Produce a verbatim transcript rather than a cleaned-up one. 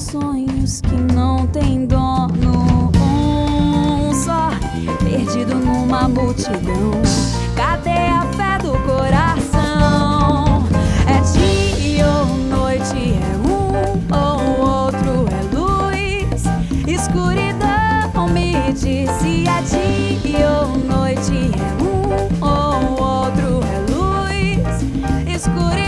sonhos que não tem dono. Um só, perdido numa multidão. Cadê a fé do coração? É dia ou noite, é um ou outro, é luz. Escuridão me diz se é dia ou noite, é um ou outro, é luz. Escuridão